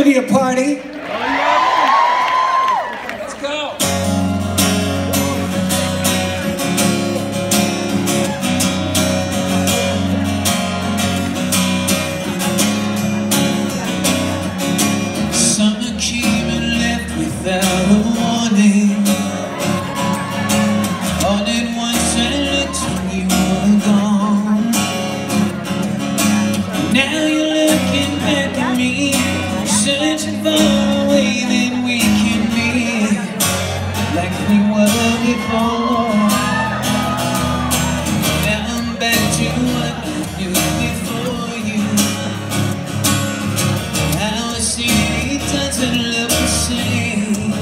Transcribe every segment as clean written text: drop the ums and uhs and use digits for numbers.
gonna be a party. Let's go. Summer came and left without a warning. All at once I looked and you were gone. Now you're looking back at me, searching for a way that we can be like we were before. Now I'm back to what I knew before you. How a city doesn't look the same.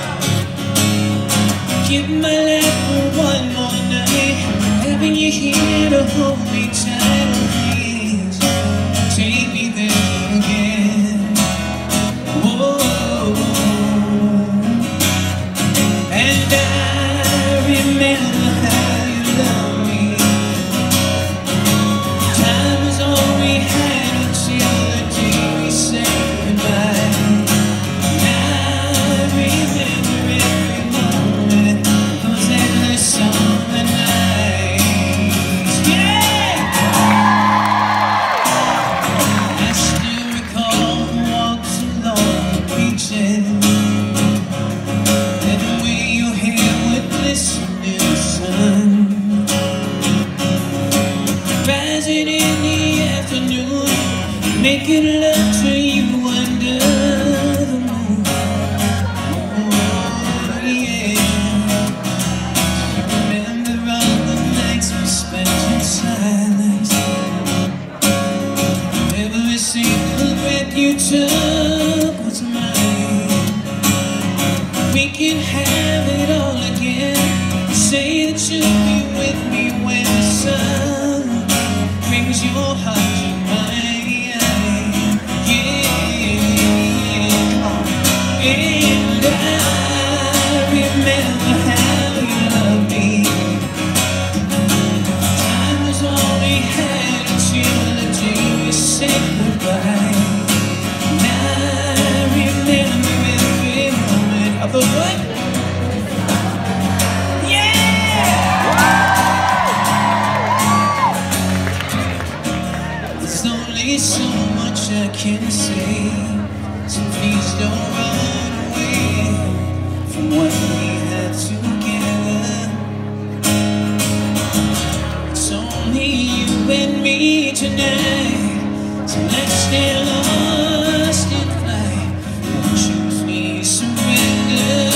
Give my life for one more night, having you here to hold me tight. Please take me there again. Whoa. And I remember how you loved me. Time was all we had until the day we said goodbye. And I remember every moment, those endless summer nights. Yeah! I still recall the walks along the beaches, and the way your hair would glisten in the sun, rising in the afternoon, making love to you under the moon. Oh yeah, remember all the nights we spent in silence. Every single breath you took was mine. We can have it all again. Say that you'll be with me when the sun brings your heart to mine. Yeah. And I remember how you loved me. Time was all we had until the day we said goodbye. And I remember every moment of the what? There's only so much I can say, so please don't run away from what we had together. It's only you and me tonight, so let's stay lost in flight. Won't you please surrender?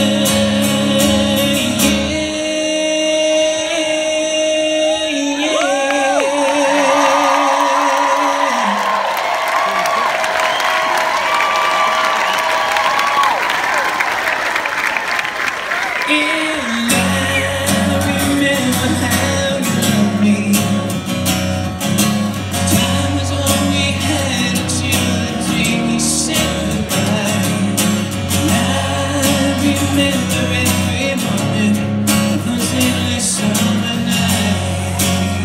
And I remember how you loved me. Time was all we had until the day we said goodbye. And I remember every moment of those endless summer nights.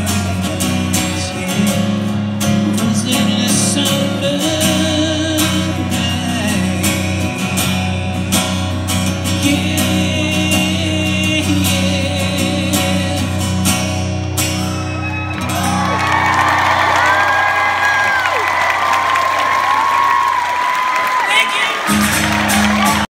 Yeah, those endless summer nights. Yeah.